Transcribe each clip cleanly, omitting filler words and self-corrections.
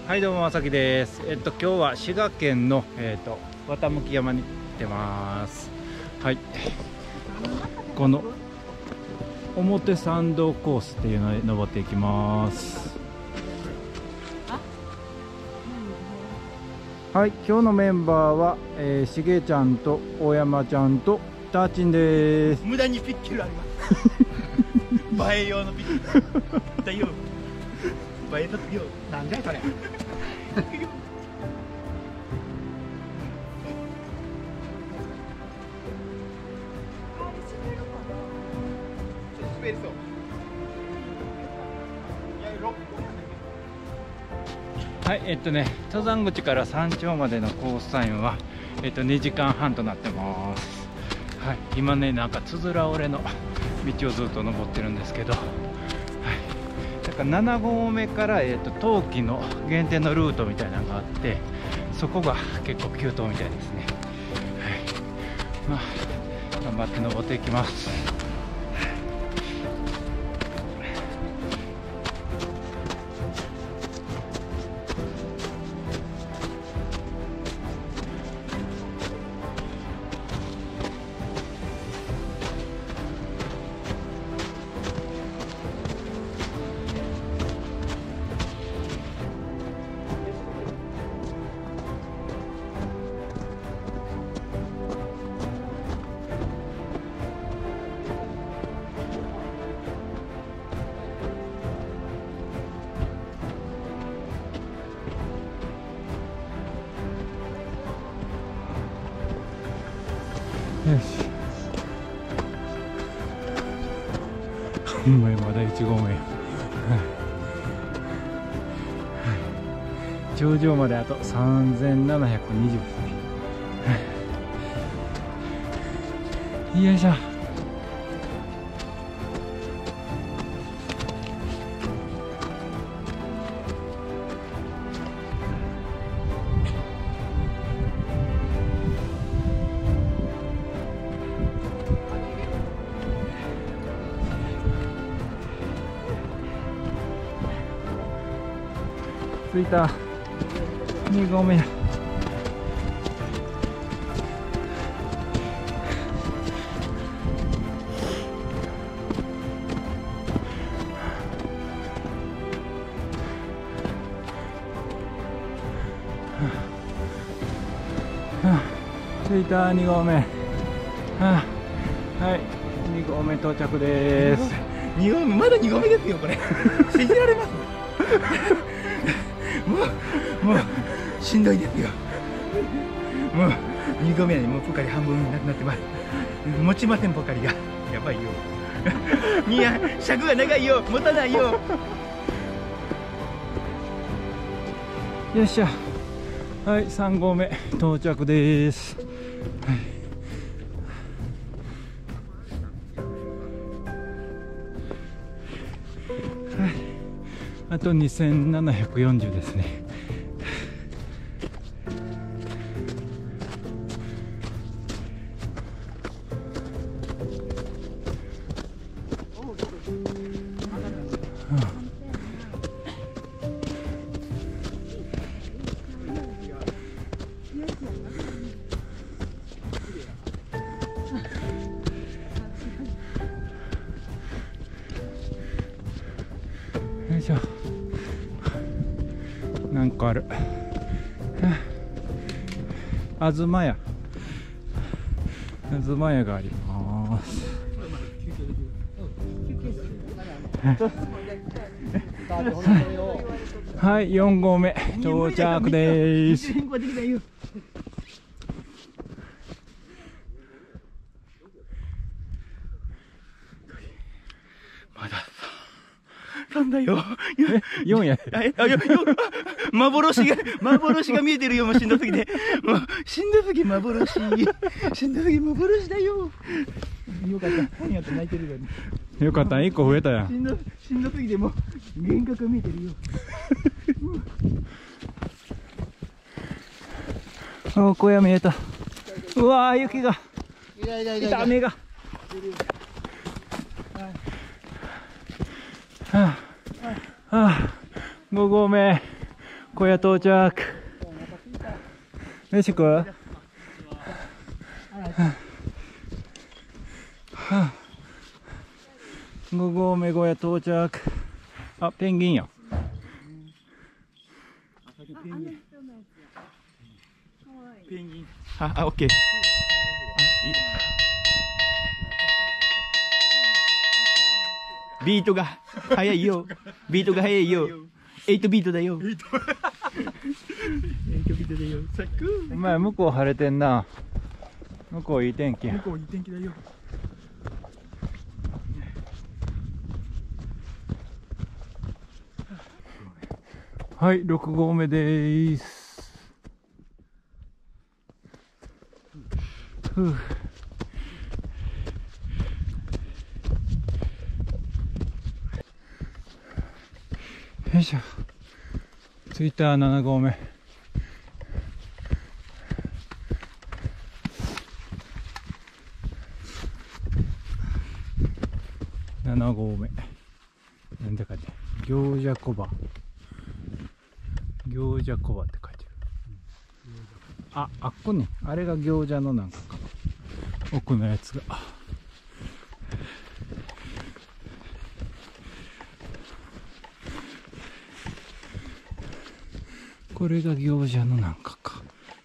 はい、どうもまさきです。今日は滋賀県の綿向山に来てます。はい、この表参道コースっていうのに登っていきます。はい、今日のメンバーは、しげちゃんと大山ちゃんとたーちんです。 無駄にピッケルあります。映え用のピッケル。だよ。映えとよ。なんじゃいそれ。滑りそう。 はい、登山口から山頂までのコースタイムは、2時間半となってます。はい、今ね、なんかつづら折れの道をずっと登ってるんですけど、はい、だから7合目から、冬季の限定のルートみたいなのがあって、そこが結構急登みたいですね。はい、まあ、頑張って登っていきます。よし、ほんまにまだ1合目、頂上まであと3720ですね。よいしょ。着いた。2合目。着いた。2合目。はい、2合目到着です。 2合目、まだ2合目ですよこれ。信じられます？もうしんどいですよ。もう2合目にもうポカリ半分なくなってます。持ちませんポカリが。やばいよ。いや、尺が長いよ、持たないよ。 よっしゃ。はい、3合目到着です。はい、はい、あと2740ですね。よいしょ。なんかある。あずまや。あずまやがあります。はい、4合目到着です。 まだなんだよ。 4や。 幻が見えてるよ。もうしんどすぎて、もうしんどすぎ幻、しんどすぎ幻だよ。よかった。何やって泣いてるよね。 よかった、1個増えたやん。 しんどすぎてもう幻覚が見えてるよ。 お、小屋見えた。うわー、雪が。いた、雨が。はあ、はあ、5合目小屋到着。飯食う？5合目小屋到着。あ、ペンギンや。 ペンギン。オッケー。ビートが速いよ。ビートが速いよ。8ビートだよ。8ビートだよ。サク。 お前向こう晴れてんな。向こういい天気や。 向こういい天気だよ。 はい、6合目です。ふう。よいしょ。着いた7合目。7合目。なんだかね、行者小場。行者小場って書いてる。あっこね、あれが行者のなんかか。奥のやつが。これが行者のなんかか。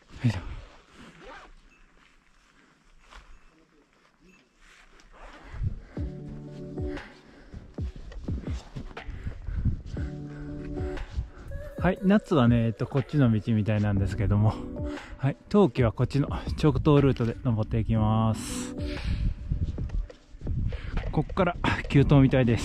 はい、夏はね、こっちの道みたいなんですけども、はい、冬季はこっちの直東ルートで登っていきます。こっから急登みたいです。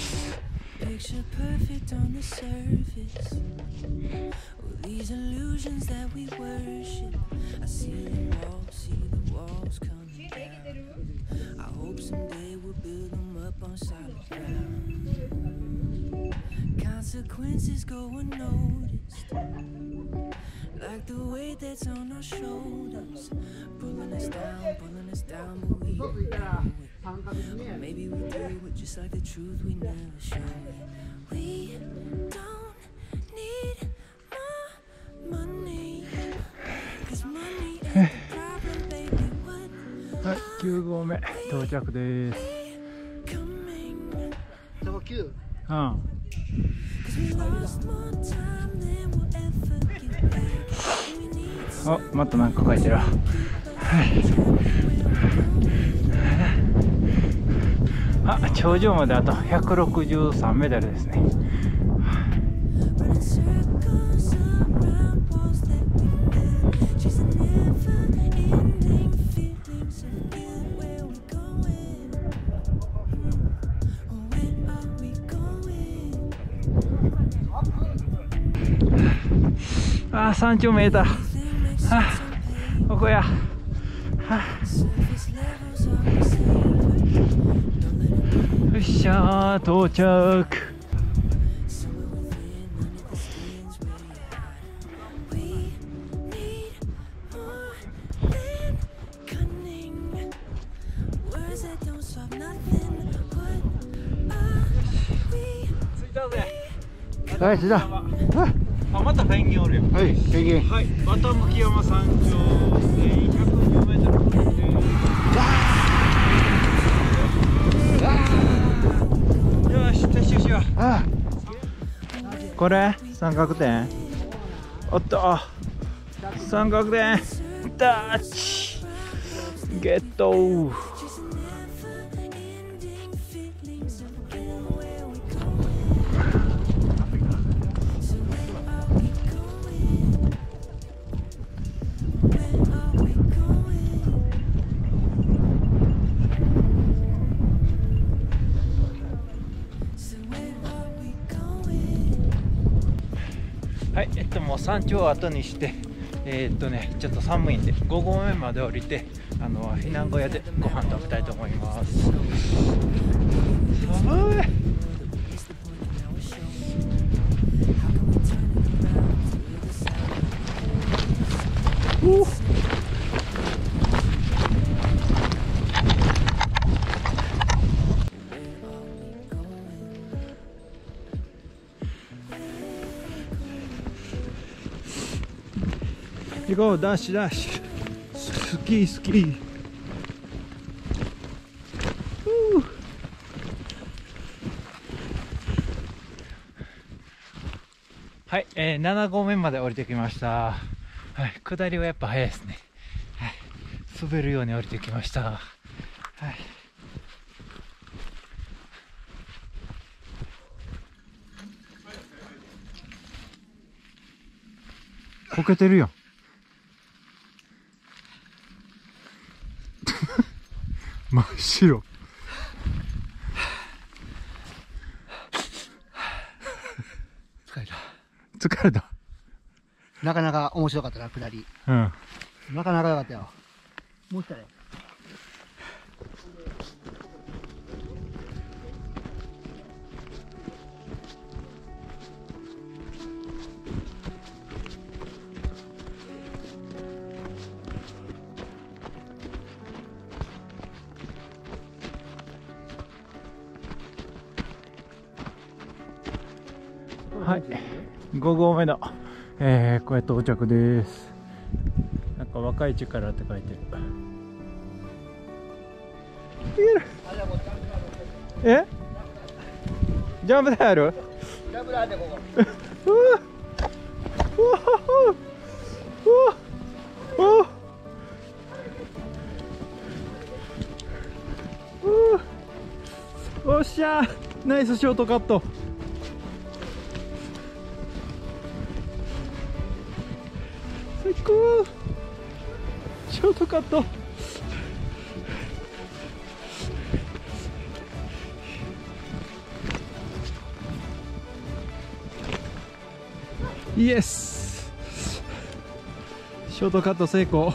Consequences go unnoticed, like the weight that's on our shoulders, pulling us down, but we don't know it. Or maybe we do it just like the truth, we never show it. We don't need more money, 'cause money ain't the problem, baby. What はい、9合目到着です。 そこ9。 うん。あ、またなんか書いてる。はい。あ、頂上まであと163メートルですね。あ、山頂見えた。はあ、ここや。はあ、よっしゃー、到着。はい、着いた。 あ、またペンギンおるよ。 はい、ペンギン。 はい、綿向山山頂1110メートル付近です。よし、撤収しよう。 ああ、これ三角点。おっと、三角点タッチゲット。はい、もう山頂を後にしてちょっと寒いんで5合目まで降りて避難小屋でご飯食べたいと思います。寒い。 行こう、ダッシュダッシュ。スキースキー。はい、7合目まで降りてきました。はい、下りはやっぱ早いですね。はい、滑るように降りてきました。はい。こけてるやん。真っ白。 疲れた。 疲れた。 なかなか面白かったな、下り。 うん。 なかなか良かったよ。もう一回。 はい、5合目の、これ到着です。なんか若い力って書いてる。え？ジャンプ台ある？ ジャンプ台でここ。 おっしゃー、ナイスショートカット。最高。ショートカット。イエス。ショートカット成功。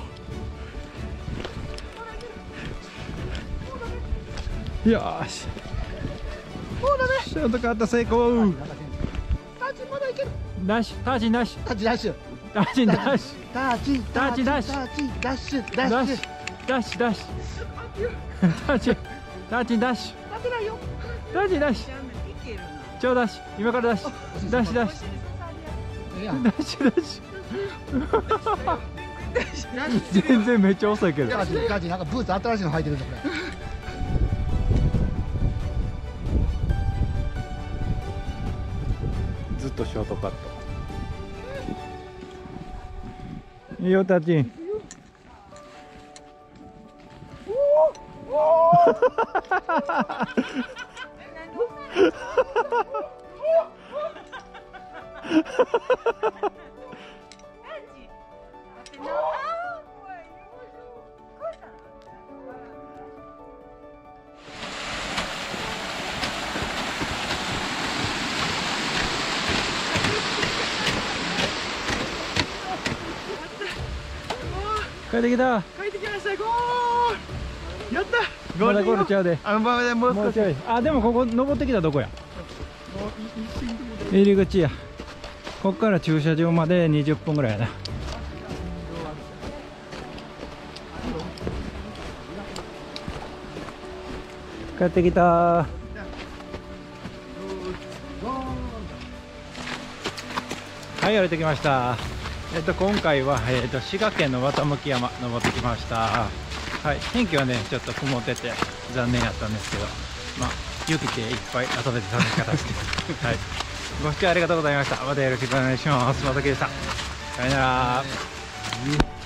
よーし。ショートカット成功。 タッチまだいける。 ダッシュ、タッチダッシュ、 タッチダッシュ。 タッチダッシュ、 タッチタッチダッシュ、 タッチダッシュ。 ダッシュ、ダッシュ、ダッシュ、タッチ、タッチダッシュ、タッチダッシュ、超ダッシュ、今からダッシュ、ダッシュダッシュ、ダッシュダッシュ。全然めっちゃ遅いけど。 タッチなんかブーツ新しいの履いてるんだこれ。 ずっとショートカット。いいよタッチ。帰ってきた。 帰ってきました。ゴール。やった。 まだゴールちゃうで。 もうもうちょい。あ、でもここ登ってきたとこや。入り口や。ここから駐車場まで20分ぐらいやな。帰ってきた。はい、降りてきました。今回は、滋賀県の綿向山登ってきました。はい、天気はねちょっと曇ってて残念やったんですけど、まあ雪でいっぱい遊べて楽しかったですね。はい、ご視聴ありがとうございました。またよろしくお願いします。またけでした。さよなら。